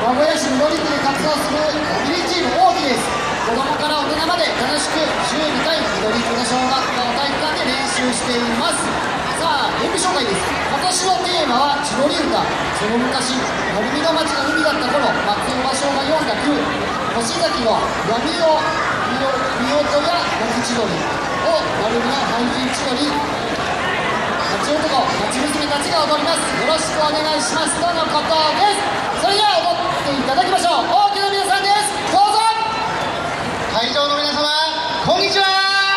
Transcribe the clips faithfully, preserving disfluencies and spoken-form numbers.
名古屋市緑区で活動するファミリーチーム大木です。子供から大人まで楽しく週にかい緑区の小学校体育館で練習しています。さあ演舞紹介です。今年のテーマは千鳥歌。その昔鳴海の町が海だった頃、松尾芭蕉が詠んだ句星崎の闇を見音や町千鳥を鳴海の俳人千鳥町男町娘たちが踊ります。よろしくお願いしますとのことです。それでは踊っていただきましょう。大木の皆さんです。どうぞ。 会場の皆様、こんにちは。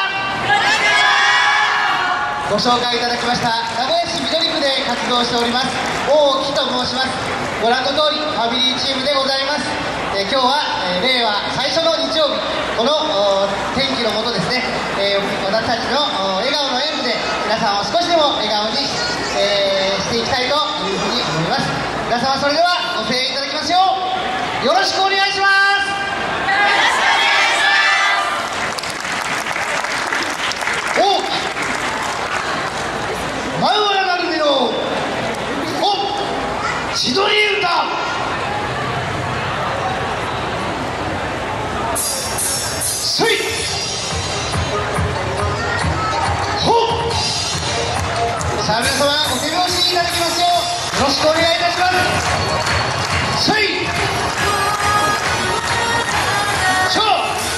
ご紹介いただきました名古屋市緑区で活動しております大木と申します。ご覧の通りファミリーチームでございます。えー、今日は、えー、令和最初の日曜日、この天気のもとですね、えー、私たちの笑顔の演舞で皆さんを少しでも笑顔にし、えー、していきたいというふうに思います。皆様それではご声援いただきますようよろしくお願いします。前原成美の千鳥歌。せいほっ。さあ皆様ご手拍子いただきますようよろしくお願いいたします。せいしょ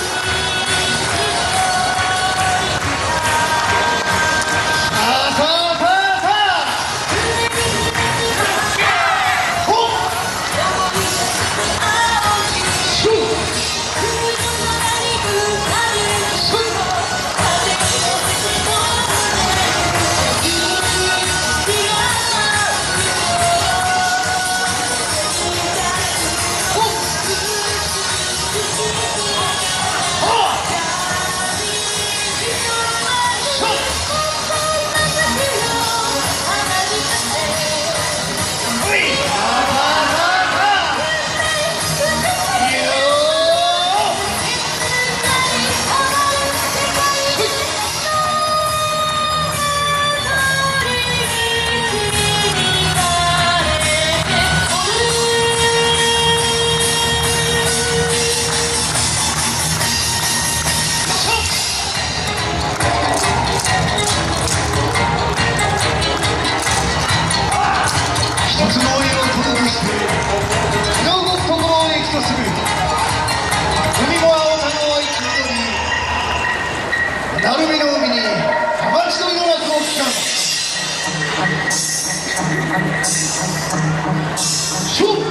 鳴海の海に浜千鳥の落語を聞かん。しょ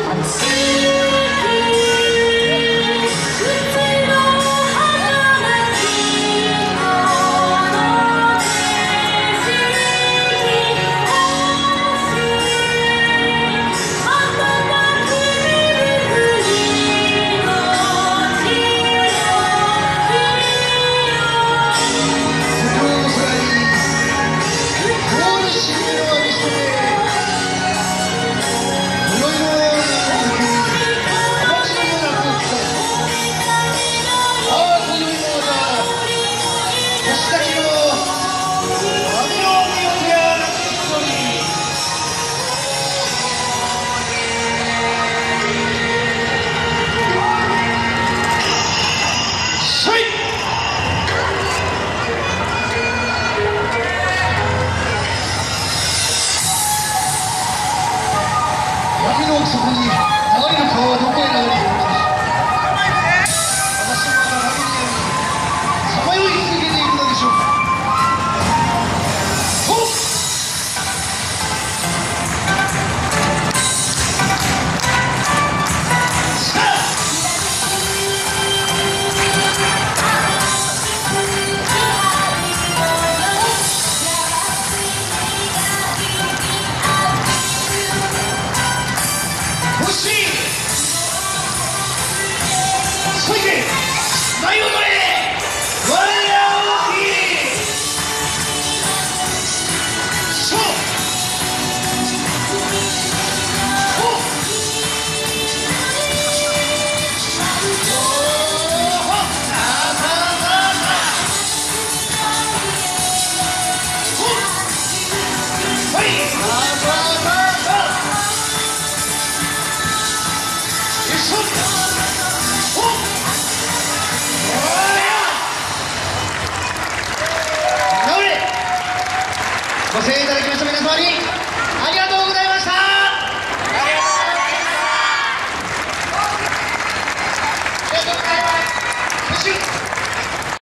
そこに流れる川はどこへ流れるのか。私は流れるようにさまよい続けていくのでしょうか。ほっ。さあ欲しいご声援いただきました皆様にありがとうございました。ありがとうございます。ありがとうございます。